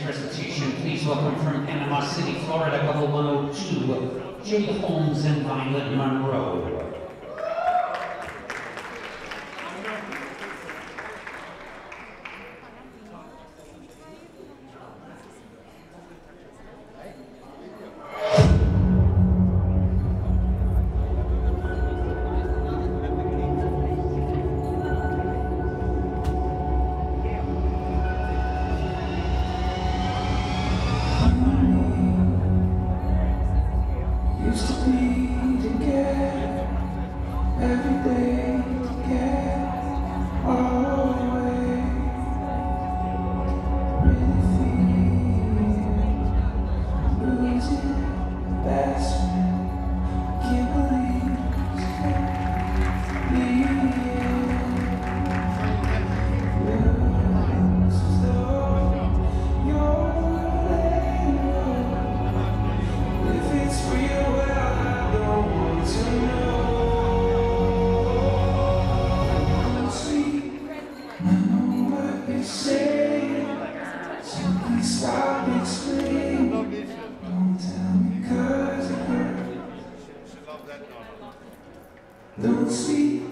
presentation, please welcome from Panama City, Florida, couple 102, Jay Holmes and Violet Monroe. Used to be together, every day together, always. Really feel losing best friend. Can't believe it's feels as though you're letting go. If it's real, well, I don't want to know. Sweet, I know what you're saying, so please stop explaining. Don't tell me 'cause it hurts. Don't speak.